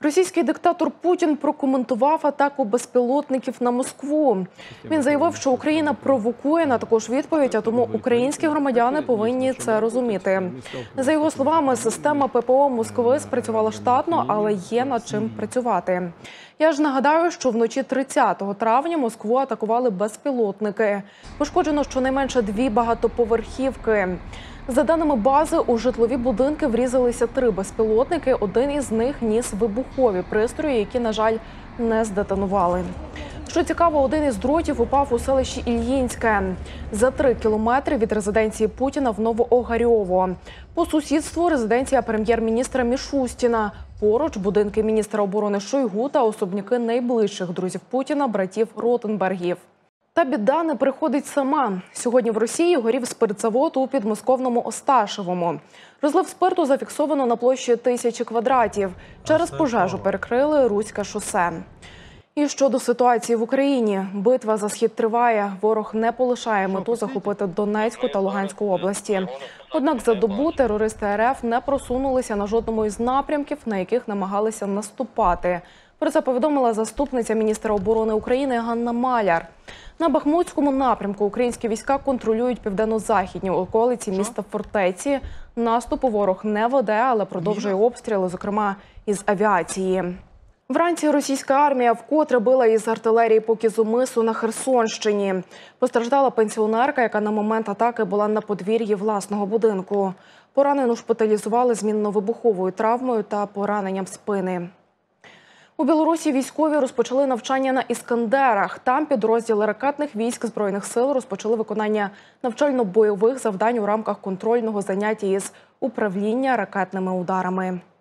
Російський диктатор Путін прокоментував атаку безпілотників на Москву. Він заявив, що Україна провокує на таку ж відповідь, а тому українські громадяни повинні це розуміти. За його словами, система ППО Москви спрацювала штатно, але є над чим працювати. Я ж нагадаю, що вночі 30 травня Москву атакували безпілотники. Пошкоджено щонайменше 2 багатоповерхівки. За даними бази, у житлові будинки врізалися 3 безпілотники. Один із них ніс вибухові пристрої, які, на жаль, не здетонували. Що цікаво, один із дротів упав у селищі Ільїнське за 3 кілометри від резиденції Путіна в Новоогарьово. По сусідству резиденція прем'єр-міністра Мішустіна. Поруч будинки міністра оборони Шойгу та особняки найближчих друзів Путіна – братів Ротенбергів. Та біда не приходить сама. Сьогодні в Росії горів спиртзавод у підмосковному Осташевому. Розлив спирту зафіксовано на площі 1000 квадратів. Через пожежу перекрили Руське шосе. І щодо ситуації в Україні. Битва за схід триває. Ворог не полишає мету захопити Донецьку та Луганську області. Однак за добу терористи РФ не просунулися на жодному із напрямків, на яких намагалися наступати. Про це повідомила заступниця міністра оборони України Ганна Маляр. На Бахмутському напрямку українські війська контролюють південно-західні околиці міста Фортеці. Наступу ворог не веде, але продовжує обстріли, зокрема із авіації. Вранці російська армія вкотре била із артилерії по Кізумису на Херсонщині. Постраждала пенсіонерка, яка на момент атаки була на подвір'ї власного будинку. Поранену шпиталізували з мінно-вибуховою травмою та пораненням спини. У Білорусі військові розпочали навчання на «Іскандерах». Там підрозділи ракетних військ Збройних сил розпочали виконання навчально-бойових завдань у рамках контрольного заняття із управління ракетними ударами.